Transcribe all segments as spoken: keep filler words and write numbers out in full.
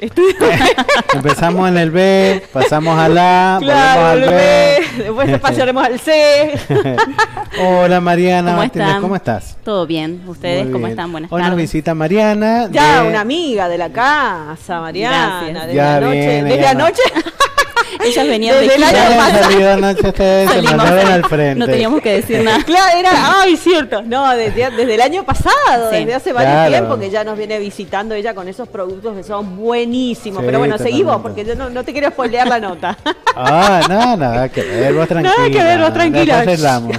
Estudio Empezamos en el B, pasamos al A, claro, volvemos al B. B, después pasaremos al C. Hola Mariana ¿Cómo Martínez, están? ¿cómo estás? Todo bien, ¿ustedes Muy cómo bien. están? Buenas Hoy nos tardes. visita Mariana. Ya, de- una amiga de la casa, Mariana. Gracias. Desde Ya anoche. viene, Desde ya anoche. Ellas venían de Desde el gira. año Ya pasado. han salido anoche ustedes, se Salimos. mandaron al frente. No teníamos que decir nada. Claro, era, ay, cierto. No, desde, desde el año pasado, Sí. desde hace varios Claro. tiempos que ya nos viene visitando ella con esos productos que son buenísimos. Sí, Pero bueno, seguimos totalmente. porque yo no, no te quiero spoilear la nota. Ah, nada, nada que ver, vos tranquila. Nada que ver, vos tranquila. Después arreglamos.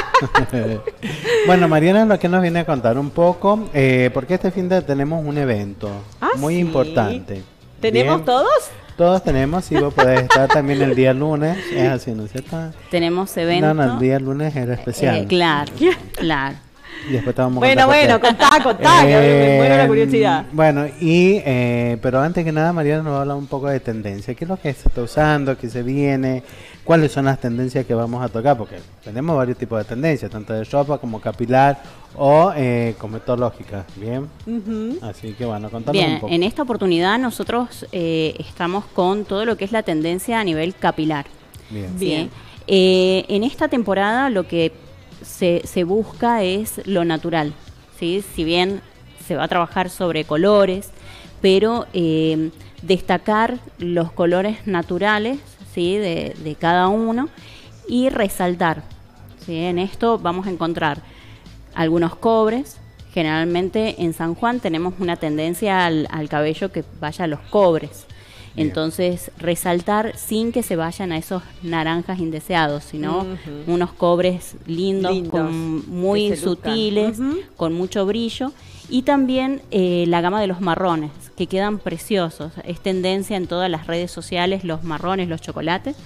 Bueno, Mariana, lo que nos viene a contar un poco, eh, porque este fin de tenemos un evento Ah, muy ¿sí? importante. ¿Tenemos Bien. todos? Todos tenemos, y vos podés estar también el día lunes, es así, ¿no es cierto? Tenemos evento. No, no, el día lunes era especial. Eh, claro, claro. Y después te vamos a Bueno, contar por bueno, qué. contá, contá, que me muero la Eh, curiosidad. Bueno, y eh, pero antes que nada, Mariana nos va a hablar un poco de tendencia. ¿Qué es lo que se está usando? ¿Qué se viene? ¿Cuáles son las tendencias que vamos a tocar? Porque tenemos varios tipos de tendencias, tanto de ropa como capilar o eh, cosmetológica. Bien, Ujú. así que bueno, contanos un Bien, poco. en esta oportunidad nosotros eh, estamos con todo lo que es la tendencia a nivel capilar. Bien. ¿sí? Bien. Eh, en esta temporada lo que se, se busca es lo natural, ¿sí? Si bien se va a trabajar sobre colores, pero eh, destacar los colores naturales, ¿sí? de, de cada uno y resaltar, ¿sí? En esto vamos a encontrar algunos cobres. Generalmente en San Juan tenemos una tendencia al, al cabello que vaya a los cobres. Bien. Entonces, resaltar sin que se vayan a esos naranjas indeseados, sino Ujú. unos cobres lindos, Lindos, con, muy que se luzcan. sutiles, Ujú. con mucho brillo. Y también eh, la gama de los marrones, que quedan preciosos. Es tendencia en todas las redes sociales, los marrones, los chocolates.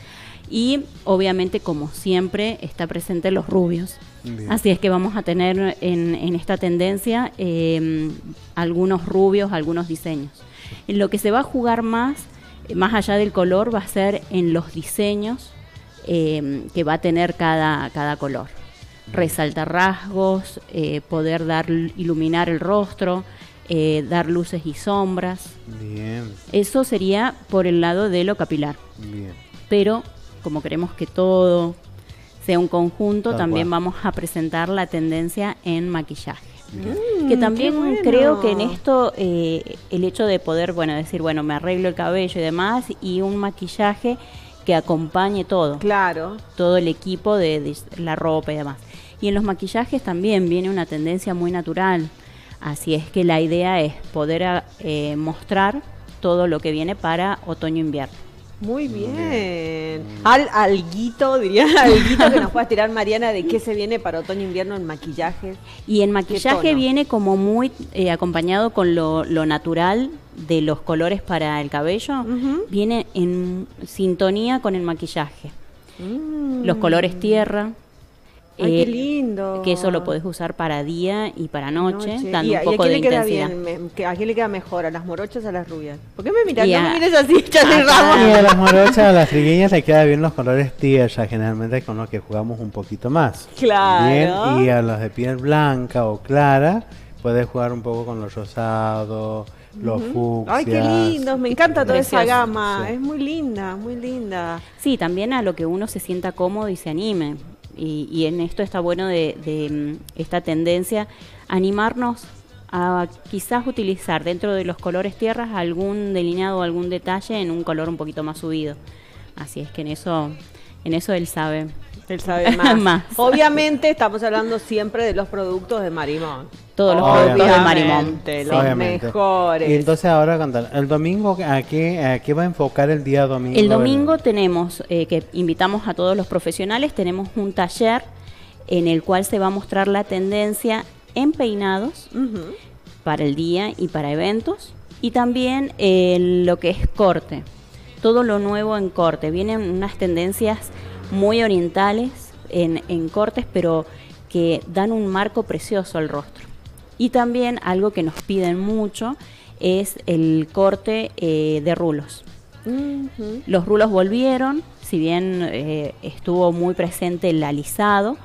Y obviamente, como siempre, está presente los rubios. Bien. Así es que vamos a tener en, en esta tendencia eh, algunos rubios, algunos diseños. En lo que se va a jugar más, eh, más allá del color, va a ser en los diseños eh, que va a tener cada, cada color. Resaltar rasgos, eh, poder dar, iluminar el rostro, eh, dar luces y sombras. Bien, Eso sería por el lado de lo capilar. bien. Pero como queremos que todo sea un conjunto, Tal también cual. vamos a presentar la tendencia en maquillaje. Bien. Que Mm, también qué bueno. creo que en esto eh, el hecho de poder, bueno, decir, bueno, me arreglo el cabello y demás, y un maquillaje que acompañe todo, Claro. todo el equipo de, de la ropa y demás. Y en los maquillajes también viene una tendencia muy natural, así es que la idea es poder a- eh, mostrar todo lo que viene para otoño-invierno. Muy bien. Al alguito, diría, alguito que nos puedas tirar, Mariana, de qué se viene para otoño-invierno en maquillaje. Y en ¿Qué maquillaje tono? viene como muy eh, acompañado con lo, lo natural de los colores para el cabello. Ujú. Viene en sintonía con el maquillaje. Mm. Los colores tierra. Ay, eh, qué lindo. Que eso lo podés usar para día y para noche, dando ¿Y un a, y a poco quién de le queda intensidad. bien? Me- que- ¿A quién le queda mejor? ¿A las morochas o a las rubias? ¿Por qué me miras? Y No a- me mires así, Charlie acá- Ramos. Y a las morochas, a las trigueñas le queda bien los colores tierra, generalmente con los que jugamos un poquito más. Claro. Bien, y a los de piel blanca o clara, puedes jugar un poco con los rosados, los fucsias. Ay, qué lindos. Me encanta toda esa Precioso, gama. sí. Es muy linda, muy linda. Sí, también a lo que uno se sienta cómodo y se anime. Y, y en esto está bueno de, de mm, esta tendencia, animarnos a quizás utilizar dentro de los colores tierras algún delineado o algún detalle en un color un poquito más subido. Así es que en eso, en eso él sabe. Él sabe más. Más. Obviamente estamos hablando siempre de los productos de Marimón. Todos los Obviamente. productos de Marimón. Obviamente, Sí. los Obviamente. mejores. Y entonces ahora contar, el domingo, ¿a qué, a qué va a enfocar el día domingo? El domingo tenemos, eh, que invitamos a todos los profesionales, tenemos un taller en el cual se va a mostrar la tendencia en peinados Ujú. para el día y para eventos, y también eh, lo que es corte, todo lo nuevo en corte. Vienen unas tendencias muy orientales en, en cortes, pero que dan un marco precioso al rostro. Y también algo que nos piden mucho es el corte eh, de rulos. Ujú. Los rulos volvieron, si bien eh, estuvo muy presente el alisado,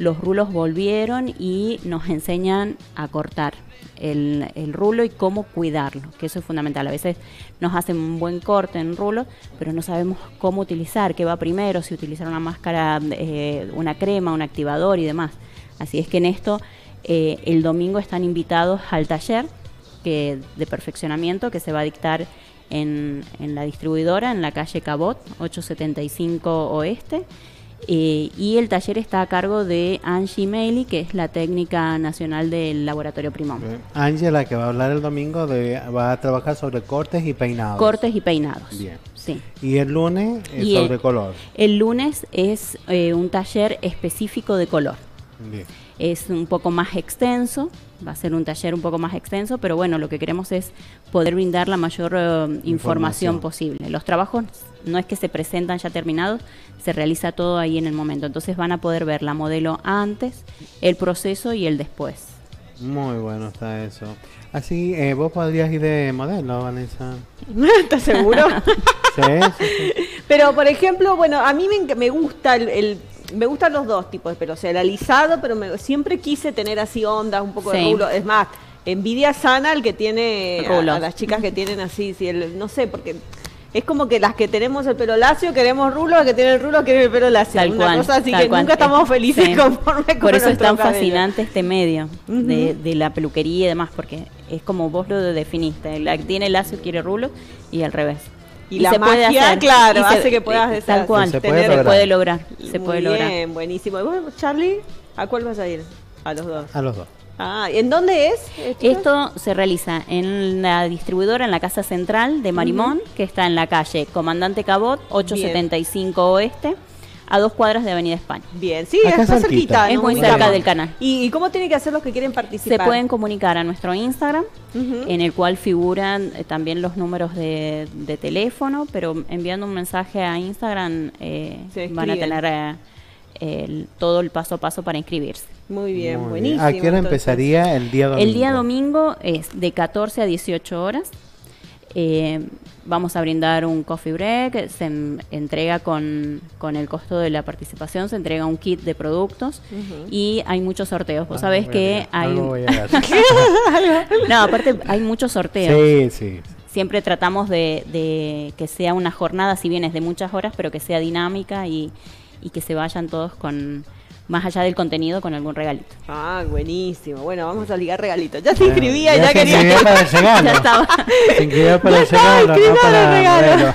los rulos volvieron y nos enseñan a cortar el, el rulo y cómo cuidarlo, que eso es fundamental. A veces nos hacen un buen corte en rulo, pero no sabemos cómo utilizar, qué va primero, si utilizar una máscara, eh, una crema, un activador y demás. Así es que en esto eh, el domingo están invitados al taller que, de perfeccionamiento que se va a dictar en, en la distribuidora, en la calle Cabot, ochocientos setenta y cinco Oeste. Eh, y el taller está a cargo de Angie Meili, que es la técnica nacional del Laboratorio Primón. Ángela, que va a hablar el domingo, de, va a trabajar sobre cortes y peinados. Cortes y peinados. Bien. Sí. Y el lunes es Y sobre el, color. El lunes es eh, un taller específico de color. Bien. Es un poco más extenso, va a ser un taller un poco más extenso, pero bueno, lo que queremos es poder brindar la mayor uh, información, información posible. Los trabajos no es que se presentan ya terminados, se realiza todo ahí en el momento. Entonces van a poder ver la modelo antes, el proceso y el después. Muy bueno está eso. Así, eh, vos podrías ir de modelo, Vanessa. ¿Estás seguro? Sí, sí, sí. Pero, por ejemplo, bueno, a mí me, me gusta el... el me gustan los dos tipos de pelo, o sea, el alisado, pero me, siempre quise tener así ondas, un poco Sí. de rulo. Es más, envidia sana el que tiene a, Rulos. a las chicas que tienen así, sí, el, no sé, porque es como que las que tenemos el pelo lacio queremos rulo, las que tienen el rulo quieren el pelo lacio. Tal Una cual, cosa así tal que cual. nunca estamos felices Sí. conforme con Por eso es nuestro tan cabello. fascinante este medio Ujú. de, de la peluquería y demás, porque es como vos lo definiste. La que tiene lacio quiere rulo y al revés. Y la magia, claro, hace que puedas eh, deshacer- tal cual, Se se puede puede, lograr. lograr, se Muy puede lograr. bien, buenísimo. ¿Y vos, Charlie, a cuál vas a ir? A los dos. A los dos. Ah, ¿en dónde es? eh, chicas? Esto se realiza en la distribuidora, en la casa central de Marimón, que está en la calle Comandante Cabot, ochocientos setenta y cinco Oeste, a dos cuadras de Avenida España. Bien, sí, Acá está cerquita. cerquita. Es nos muy ubicamos. cerca del canal. ¿Y, y cómo tienen que hacer los que quieren Se participar? pueden comunicar a nuestro Instagram, Ujú. en el cual figuran eh, también los números de, de teléfono, pero enviando un mensaje a Instagram eh, Se van a inscriben. tener eh, el- todo el paso a paso para inscribirse. Muy bien, Muy buenísimo. ¿A qué hora entonces. empezaría el día domingo? El día domingo es de catorce a dieciocho horas. Eh, vamos a brindar un coffee break, se em- entrega con, con el costo de la participación, se entrega un kit de productos Ujú. y hay muchos sorteos. Vos Ah, sabés voy a que llegar. hay... No voy a llegar. No, aparte hay muchos sorteos. Sí, sí. Siempre tratamos de, de que sea una jornada, si bien es de muchas horas, pero que sea dinámica y, y que se vayan todos con, más allá del contenido, con algún regalito. Ah, buenísimo. Bueno, vamos a ligar regalitos. Ya se Bueno, inscribía, ya, se quería. inscribió para el regalo. Ya estaba. Se inscribió para Ya el estaba regalo, no inscrita para en el regalo. regalo.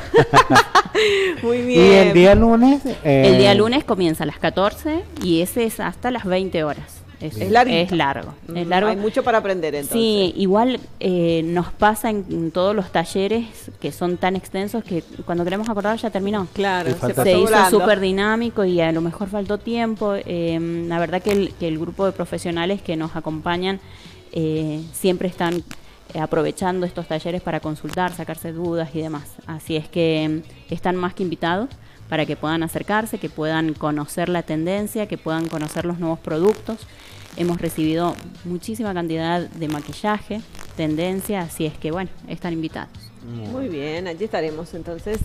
Muy bien. Y el día lunes. eh, El día lunes comienza a las catorce y ese es hasta las veinte horas. Es, Es larguito. Es largo. Mm, Es largo. Hay mucho para aprender entonces. Sí, igual eh, nos pasa en, en todos los talleres que son tan extensos que cuando queremos acordar ya terminó. Claro, Y se falta pasó Se hizo volando. súper dinámico y a lo mejor faltó tiempo. Eh, la verdad que el, que el grupo de profesionales que nos acompañan eh, siempre están eh, aprovechando estos talleres para consultar, sacarse dudas y demás. Así es que mm, están más que invitados para que puedan acercarse, que puedan conocer la tendencia, que puedan conocer los nuevos productos. Hemos recibido muchísima cantidad de maquillaje, tendencia, así es que bueno, están invitados. Muy bien, allí estaremos entonces.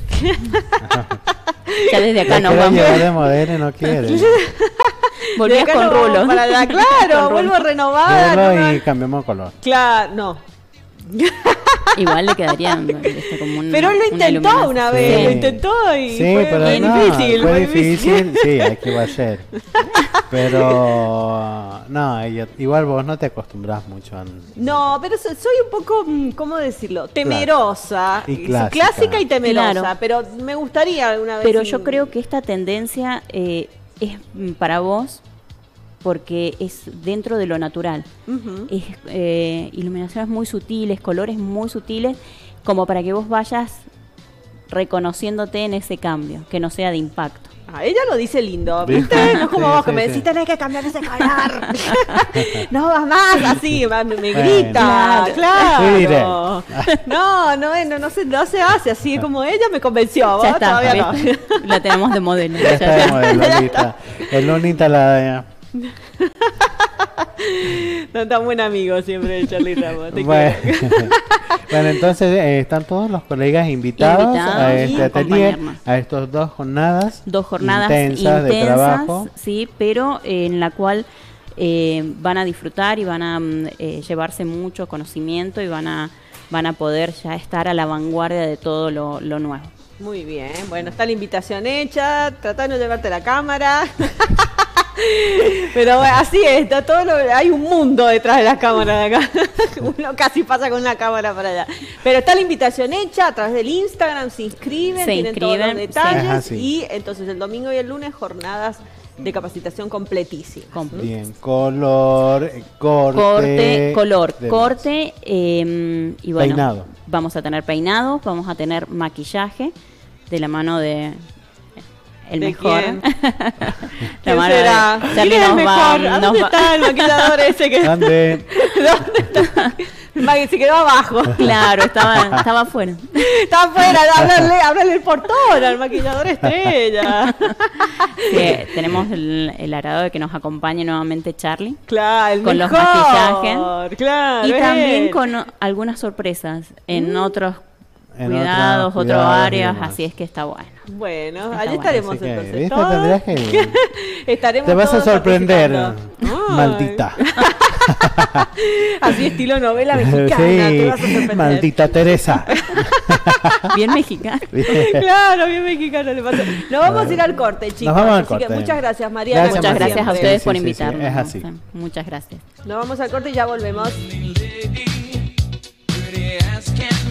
Ya desde acá la nos quiero vamos. llevar de modelo y no quiere. Volvías De acá con nos vamos rulos. para allá. Claro, Con vuelvo rulos. renovada. Llévalo ¿no? y cambiamos color. Claro, no. Igual le quedarían este, como un, Pero él lo una intentó iluminación. una vez, Sí. lo intentó y Sí, fue pero muy no, difícil. fue muy difícil, sí, hay que va a ser. Pero no, ella- igual vos no te acostumbras mucho a... No, pero so- soy un poco, mm, ¿cómo decirlo? Temerosa. Y Sí, clásica. clásica y temerosa, Claro. pero me gustaría alguna vez. Pero in- yo creo que esta tendencia eh, es mm, para vos porque es dentro de lo natural. Ujú. Es eh, iluminaciones muy sutiles, colores muy sutiles, como para que vos vayas reconociéndote en ese cambio, que no sea de impacto. Ah, ella lo dice lindo, ¿Viste? ¿viste? No es como Sí, vos que sí, me sí. decís tenés que cambiar ese color. No vas más, así, me, me Bueno. grita, Sí, claro. diré. No, no, no, no, se, no se hace así como ella me convenció, vos Ya está, todavía no. ¿viste? La tenemos de modelo. Ya está de modelo, lista. El lunes instalada ya. No, tan buen amigo siempre el Charlie Ramos. Te Bueno, quiero. bueno, entonces eh, están todos los colegas invitados, Invitados a y este atelier, acompañarnos. a estos dos jornadas, Dos jornadas intensas, de trabajo. sí, pero eh, en la cual eh, van a disfrutar y van a mm, eh, llevarse mucho conocimiento y van a, van a poder ya estar a la vanguardia de todo lo, lo nuevo. Muy bien, bueno, está la invitación hecha, tratá de no llevarte la cámara. Pero bueno, así es, está todo lo- hay un mundo detrás de las cámaras de acá. Uno casi pasa con una cámara para allá. Pero está la invitación hecha a través del Instagram, se inscriben, Se tienen todos los inscriben, detalles sí. Es así. y entonces el domingo y el lunes jornadas de capacitación completísimas. Completo. Bien, color, eh, corte, Corte, color, demás. corte eh, y bueno, Peinado. vamos a tener peinados, vamos a tener maquillaje de la mano de el ¿De mejor. quién? La ¿Quién mano será? de Charlie ¿Quién es el nos va- mejor? ¿A nos dónde va- está el maquillador ese que ¿Dónde? ¿Dónde está? El maqui- se quedó abajo. Claro, estaba, estaba afuera. Está afuera, háblale, háblale el portón al maquillador estrella. Sí, tenemos el, el agrado de que nos acompañe nuevamente Charlie. Claro, el Con los mejor, maquillajes. Claro, Y es también él. con o- algunas sorpresas en otros En cuidados, otros otras cuidados y áreas, demás. así es que está bueno. Bueno, Está allí bueno. estaremos Así que, entonces. ¿viste? todos. Tendrías que- Estaremos Te vas a todos sorprender, participando. Ay. maldita. Así estilo novela mexicana, te vas a Sí, sorprender. maldita Teresa. Bien mexicano. Claro, bien mexicano le pasó. Nos vamos a ir al corte, chicos. vamos al así que corte. muchas gracias, Mariana. Gracias, Muchas como gracias a siempre. ustedes Sí, por sí, sí, sí, invitarnos. es así. Muchas gracias. Nos vamos al corte y ya volvemos. Pretty ass can't